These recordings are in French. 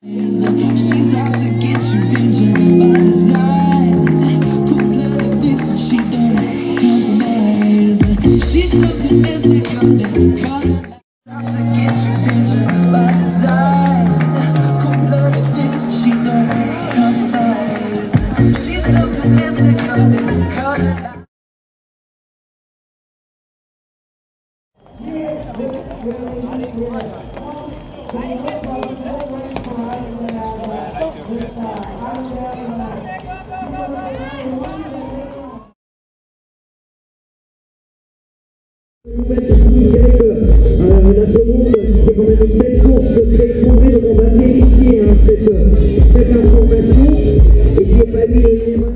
C'est quand même une belle course très éprouvée, donc on va vérifier cette information et qui est pas dit les mains.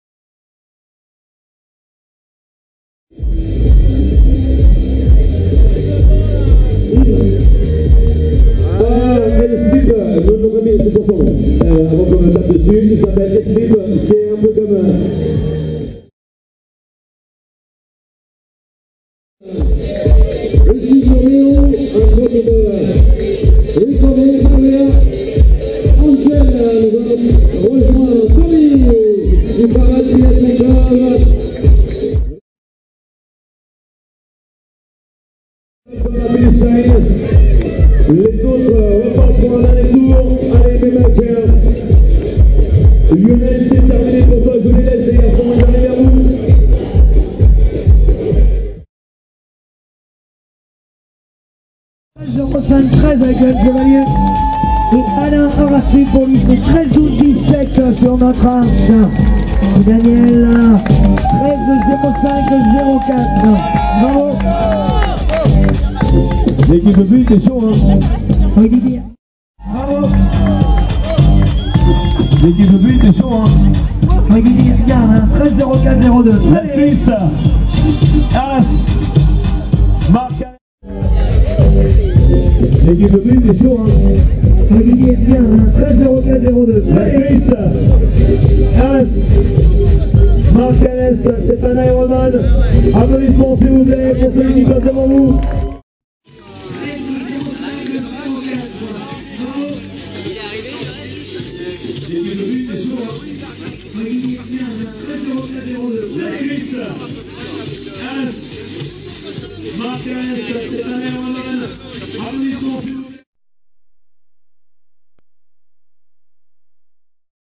El-Sib, notre ami, c'est pour son nom. Avant qu'on tape dessus, il s'appelle El-Sib, c'est un peu comme... Le 6 Roméo, un groupe de Ricordo, Maria, Angel, nous allons rejoindre Tommy du Paradis Mondial. Les autres repartent pour un dernier tour. Allez, mes mecs. Lionel, c'est terminé pour toi. Je les laisse, les garçons, j'arrive à vous. 13 avec le chevalier et Alain Horaci pour lui, c'est 13 août 17 sur notre arche. Daniel 13-05-04. Bravo. L'équipe de but est chaud, hein. Olivier. Bravo. L'équipe de but est chaud, hein. Olivier, regarde, hein, 13-04-02. La Suisse. As. Marc. L'équipe de but est chaud, hein. Olivier, bien, hein, 13-04-02. La Suisse. As. Marc Alès, c'est un aéroman. Applaudissements s'il vous plaît pour celui qui passe devant vous. La Suisse, Marc Alès, c'est un aéroman. Applaudissements s'il vous plaît.